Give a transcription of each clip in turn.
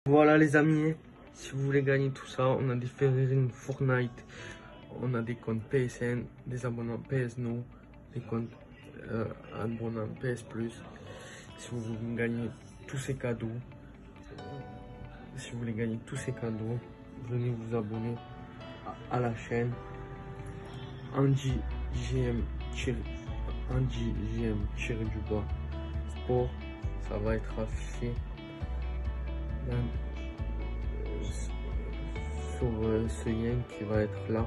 Voilà les amis, si vous voulez gagner tout ça, on a des figurines Fortnite, on a des comptes PSN, des abonnants PS No, des comptes abonnants PS Plus. Si vous voulez gagner tous ces cadeaux, venez vous abonner à la chaîne Andy JM du bas sport. Ça va être affiché sur ce lien qui va être là.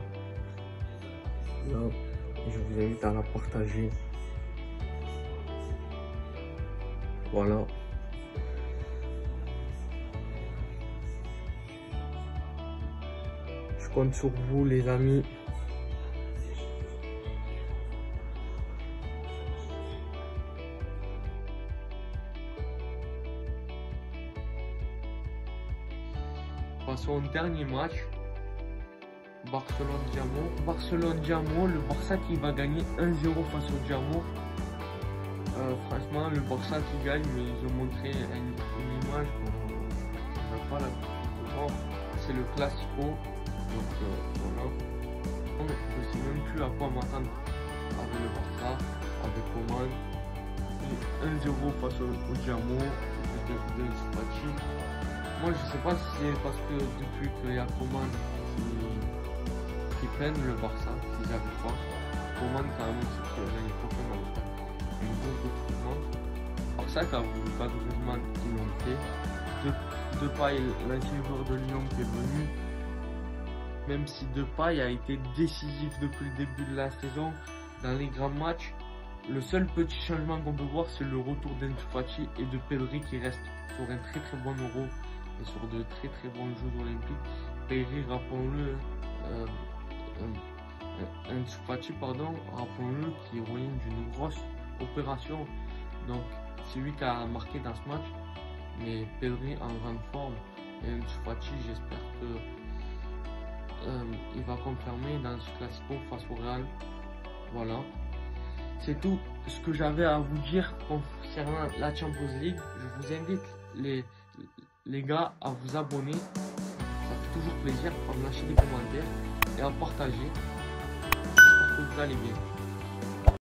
Je vous invite à la partager. Voilà. Je compte sur vous les amis. Passons au dernier match. Barcelone-Diamo, le Barça qui va gagner 1-0 face au Diamo. Franchement, le Barça qui gagne, mais ils ont montré une image qu'on n'a pas la. C'est le Classico. Donc voilà. Je ne sais même plus à quoi m'attendre avec le Barça, avec Coman. 1-0 face au Diamo de Spati. Moi je sais pas si c'est parce que depuis qu'il y a Coman qui prennent le Barça, s'ils n'y arrivent pas. Coman quand même c'est qu'il y a une prochaine en une grosse recrutement. Barça qui a voulu pas de Griezmann qui l'ont fait. Depay, l'ancien joueur de Lyon qui est venu. Même si Depay a été décisif depuis le début de la saison dans les grands matchs, le seul petit changement qu'on peut voir c'est le retour d'Ansu Fati et de Pedri qui reste sur un très très bon Euro et sur de très très bons Jeux olympiques. Pedri, rappelons-le, Ansu Fati, rappelons-le, qui revient d'une grosse opération. Donc c'est lui qui a marqué dans ce match. Mais Pedri en grande forme et Ansu Fati, j'espère que il va confirmer dans ce Classico face au Real. Voilà. C'est tout ce que j'avais à vous dire concernant la Champions League. Je vous invite les gars à vous abonner. Ça fait toujours plaisir à me lâcher des commentaires et à partager. J'espère que vous allez bien.